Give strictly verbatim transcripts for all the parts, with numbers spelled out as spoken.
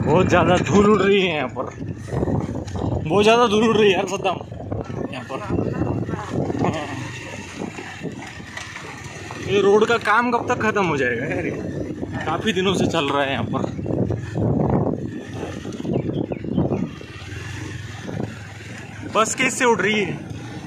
बहुत ज़्यादा धूल उड़ रही है यहाँ पर, बहुत ज़्यादा धूल उड़ रही है यार सद्दाम यहाँ पर। ये रोड का काम कब तक ख़त्म हो जाएगा यार? काफ़ी दिनों से चल रहा है यहाँ पर। बस कैसे उड़ रही है?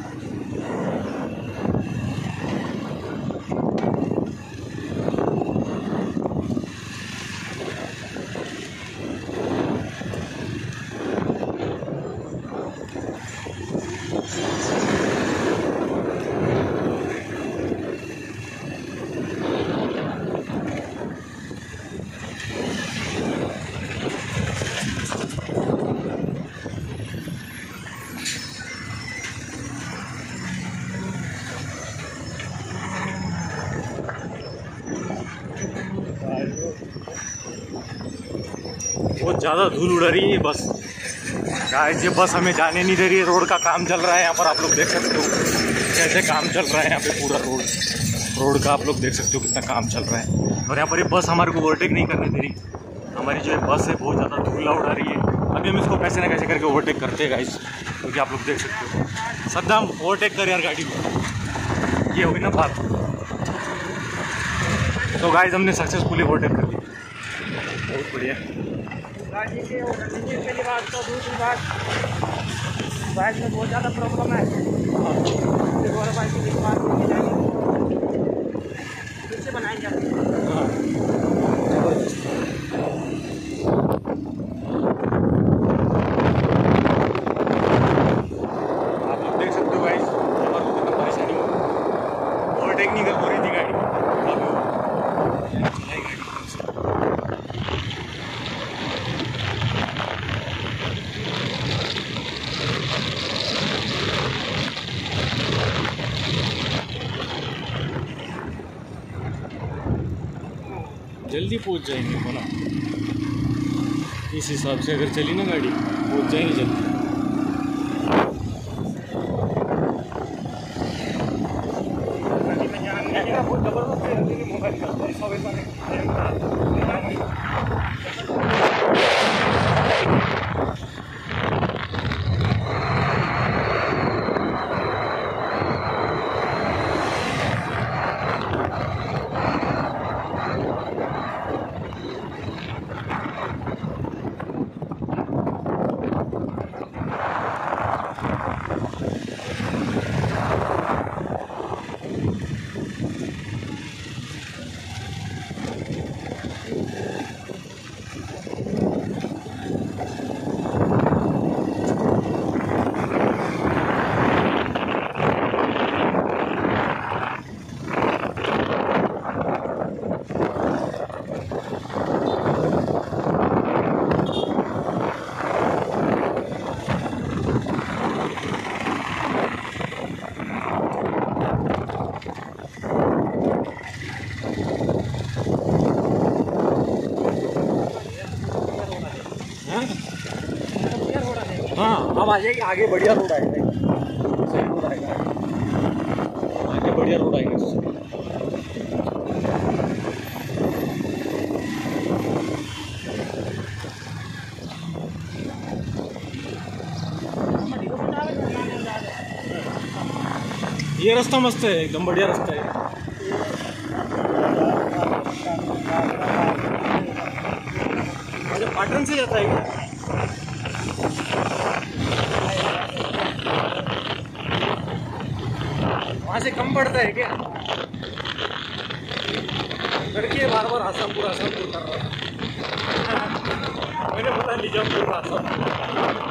बहुत ज़्यादा धूल उड़ रही है बस। गाइस ये बस हमें जाने नहीं दे रही है। रोड का काम चल रहा है यहाँ पर, आप लोग देख सकते हो कैसे काम चल रहा है यहाँ पे। पूरा रोड रोड का आप लोग देख सकते हो कितना काम चल रहा है। और यहाँ पर ये बस हमारे को ओवरटेक नहीं करने दे रही। हमारी जो बस है बहुत ज़्यादा धूला उड़ा रही है। अभी हम इसको कैसे ना कैसे करके ओवरटेक करते हैं गाइस, क्योंकि आप लोग देख सकते हो। सद्दाम ओवरटेक कर यार गाड़ी को, ये हुई ना बात। तो गाइस हमने सक्सेसफुली ओवरटेक कर लिया, बहुत बढ़िया। गाड़ी के पहली बात तो दूसरी बात बाइक में बहुत ज़्यादा प्रॉब्लम है। और बाइक की बात फिर से बनाएंगे। आप लोग देख सकते हो गाइस हमारे को कितना परेशानी हो, ओवरटेक नहीं कर हो रही थी गाड़ी। चलाई गाड़ी जल्दी पहुंच जाएंगे बोला। इस हिसाब से अगर चली ना गाड़ी पहुंच जाएंगे जल्दी। हाँ अब आ जाएगी, आगे बढ़िया रोड आएगा, सही रोड आएगा, आगे बढ़िया रोड आएगा। ये रास्ता मस्त है, एकदम बढ़िया रास्ता है। अच्छा पाटन से जाता है क्या? वहाँ से कम पड़ता है क्या? करके बार बार आसामपुर आसामपुर कर रहा है। मैंने पता निजामपुर आसामपुर।